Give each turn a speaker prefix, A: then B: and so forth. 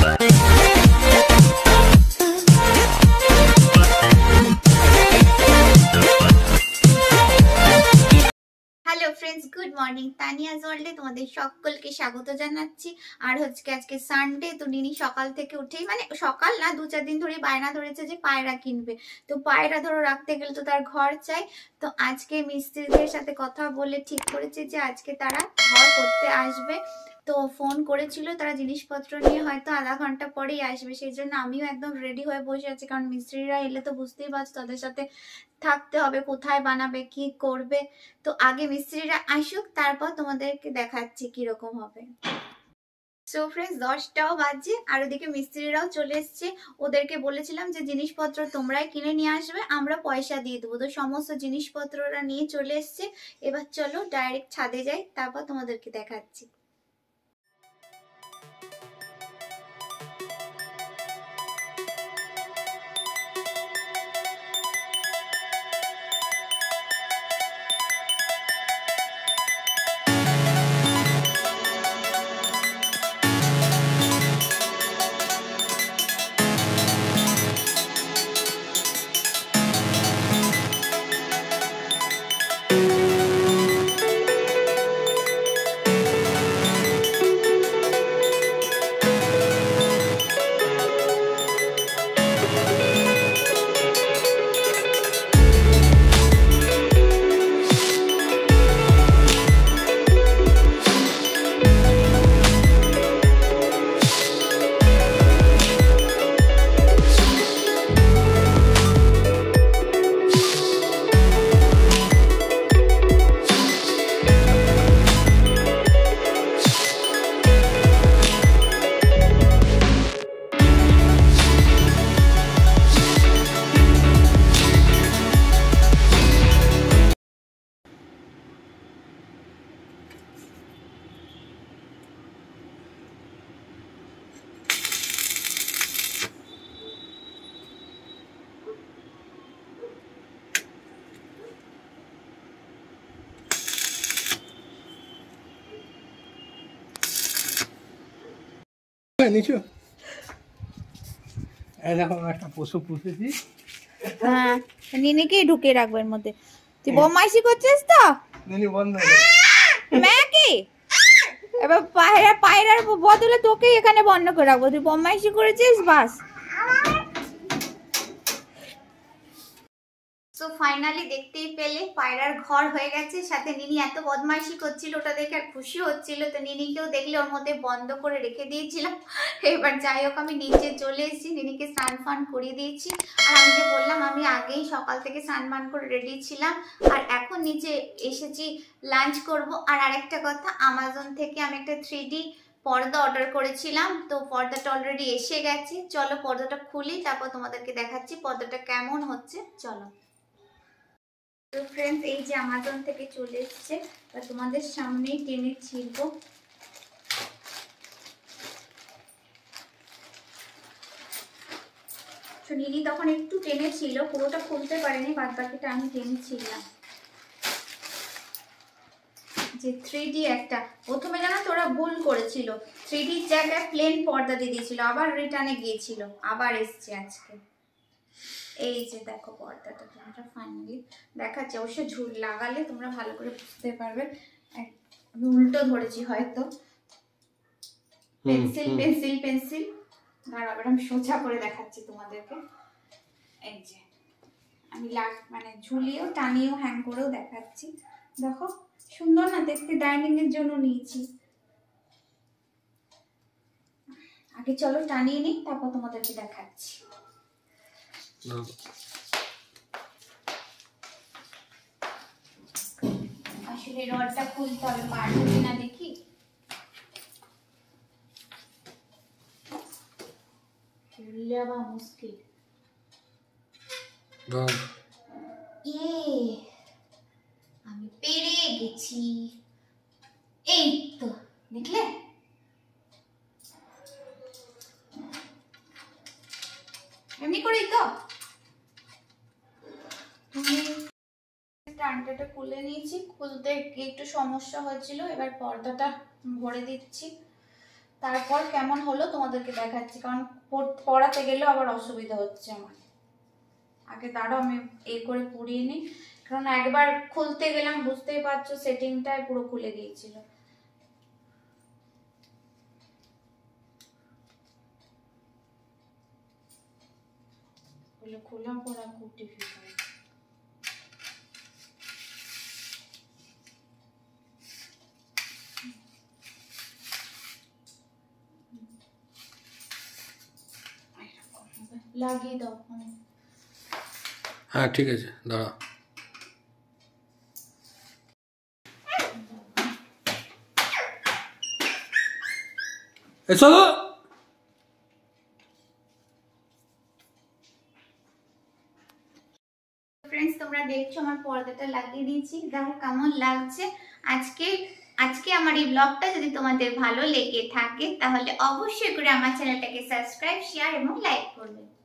A: Hello friends, good morning. Taniya's ওয়ার্ল্ডে তোমাদের সকলকে স্বাগত জানাচ্ছি। আর আজকে সানডে, তো নিনি সকাল থেকে উঠেই, মানে সকাল না, 2-4 দিন ধরে বায়না ধরেছে যে পায়রা কিনবে। তো পায়রা ধরো রাখতে গেলে তো তার ঘর চাই। তো আজকে মিস্ত্রিদের সাথে কথা বলে ঠিক করেছে যে আজকে তারা ঘর করতে আসবে। তো ফোন করেছিল, তারা জিনিসপত্র নিয়ে হয়তো আধা ঘন্টা পরেই আসবে। সেই জন্য আমিও একদম রেডি হয়ে বসে আছি, কারণ মিস্ত্রিরা এলে তো বুঝতেই পারছো তাদের সাথে থাকতে হবে, কোথায় বানাবে, কি করবে। তো আগে মিস্ত্রিরা আসুক, তারপর তোমাদেরকে দেখাচ্ছি কিরকম হবে। সো ফ্রেন্ডস, 10টাও বাজে, আর ওদিকে মিস্ত্রিরাও চলে এসছে। ওদেরকে বলেছিলাম যে জিনিসপত্র তোমরাই কিনে নিয়ে আসবে, আমরা পয়সা দিয়ে দেবো। তো সমস্ত জিনিসপত্ররা নিয়ে চলে এসছে। এবার চলো ডাইরেক্ট ছাদে যাই, তারপর তোমাদেরকে দেখাচ্ছি।
B: নিচু এরকম একটা পশু পুষেছি।
A: হ্যাঁ, নিনিকেই ঢুকে রাখবে এর মধ্যে। তুই বদমাইশি করছিস তো?
B: নিনি বন্ধ
A: ম্যাকি, এবার পায়রার বদলে তোকেই এখানে বন্ধ করে রাখবো। তুই বদমাইশি করেছিস, বাস। তো ফাইনালি দেখতেই পেলে পায়রার ঘর হয়ে গেছে। সাথে নিনি এত বদমাইশি করছিল, ওটা দেখে আর খুশি হচ্ছিল। তো নিনিকেও দেখলে ওর মধ্যে বন্ধ করে রেখে দিয়েছিলাম। এবার যাই হোক, আমি নিচে চলে এসেছি, নিনিকে স্নান ফান করিয়ে দিয়েছি। আর আমি যে বললাম, আমি আগেই সকাল থেকে স্নান ফান করে রেডি ছিলাম, আর এখন নিচে এসেছি লাঞ্চ করব। আর আরেকটা কথা, আমাজন থেকে আমি একটা 3D পর্দা অর্ডার করেছিলাম। তো পর্দাটা অলরেডি এসে গেছে। চলো পর্দাটা খুলি, তারপর তোমাদেরকে দেখাচ্ছি পর্দাটা কেমন হচ্ছে। চলো। তো ফ্রেন্ডস, এই যে আমাজন থেকে চলে এসছে, তোমাদের সামনেই টেনে ছিড়বো। নিনি তখন একটু টেনে ছিল, পুরোটা খুলতে পারেনি, বাদ বাকিটা আমি টেনে ছিলাম। যে 3D একটা, প্রথমে জানো তো ওরা ভুল করেছিল, 3D জায়গায় প্লেন পর্দা দিয়ে দিয়েছিল, আবার রিটার্নে গিয়েছিল, আবার এসছে আজকে। এই যে দেখো পর্দাটা, তোমরা ফাইনালি দেখাচ্ছে। অবশ্য ঝুল লাগালে তোমরা ভালো করে বুঝতে পারবে। আমি উল্টো ধরেছি হয়তো। পেন্সিল পেন্সিল পেন্সিল, দাঁড়াও আমি সোজা করে দেখাচ্ছি তোমাদেরকে। এই যে আমি মানে ঝুলিয়েও টানিয়েও হ্যাং করেও দেখাচ্ছি। দেখো সুন্দর না দেখতে, ডাইনিং এর জন্য নিয়েছি। আগে চলো টানিয়ে নিই, তারপর তোমাদেরকে দেখাচ্ছি। আসলে রডটা খুলতে হবে, পারবো কিনা দেখি। খুললে আবার মুশকিল। আমি পেরে গেছি। এই তো দেখলে, এমনি করেই তো। টানটাটা খুলে নিয়েছি, খুলতে একটু সমস্যা হয়েছিল। এবার পর্দাটা ভরে দিচ্ছি, তারপর কেমন হলো তোমাদেরকে দেখাচ্ছি, কারণ পড়াতে গেলেও আবার অসুবিধা হচ্ছে আমার। আগে দাঁড়াও আমি এই করে পুড়িয়ে নিই, কারণ একবার খুলতে গেলাম বুঝতেই পারছো সেটিংটাই পুরো খুলে গিয়েছিল। খোলা পড়া খুব ডিফিকাল্ট। লাগিয়ে দাও।
B: হ্যাঁ ঠিক আছে, দাঁড়া। এসো।
A: ফ্রেন্ডস তোমরা দেখছো আমার পর্দাটা লাগিয়ে দিয়েছি, দেখো কেমন লাগছে। আজকে আমার এই ব্লগটা যদি তোমাদের ভালো লেগে থাকে তাহলে অবশ্যই করে আমার চ্যানেলটাকে সাবস্ক্রাইব, শেয়ার এবং লাইক করবে।